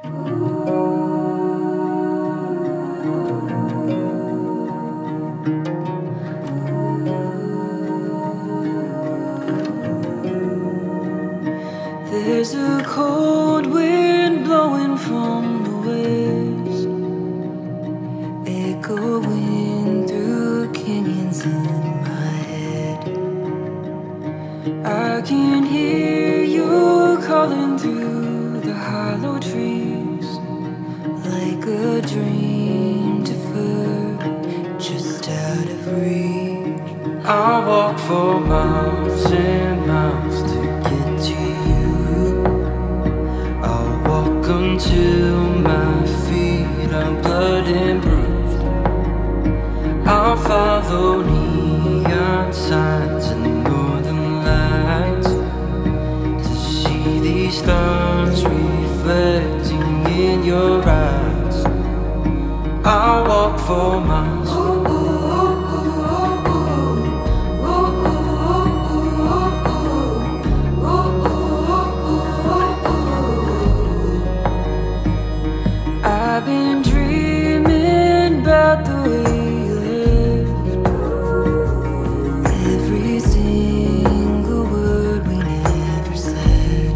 There's a cold wind blowing from the west, echoing through canyons in my head. I can hear you calling through the hollow trees, like a dream deferred, just out of reach. I'll walk for miles and miles to get to you. I'll walk until my feet are blood and bruised. I'll follow neon signs and northern lights to see these stars reflecting in your eyes. I'll walk for miles. I've been dreaming about the way you lived, every single word we never said.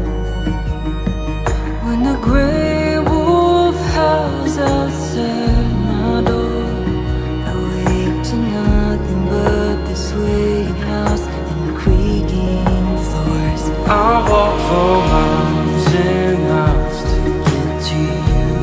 When the gray wolf howls outside my door, I wake to nothing but the swaying house and creaking floors. I'll walk for miles and miles to get to you.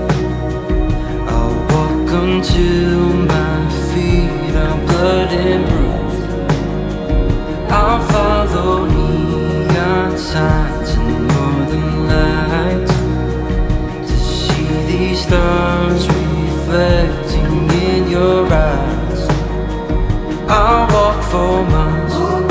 Until my feet are blood and bruised. I'll follow neon signs and northern lights to see these stars reflecting in your eyes. I'll walk for miles.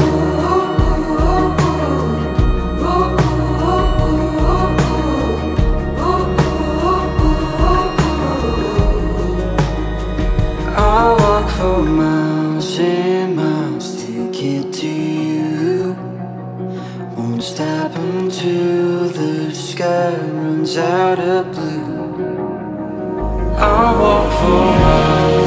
I'll walk for miles and miles to get to you. Won't stop until the sky runs out of blue. I'll walk for miles.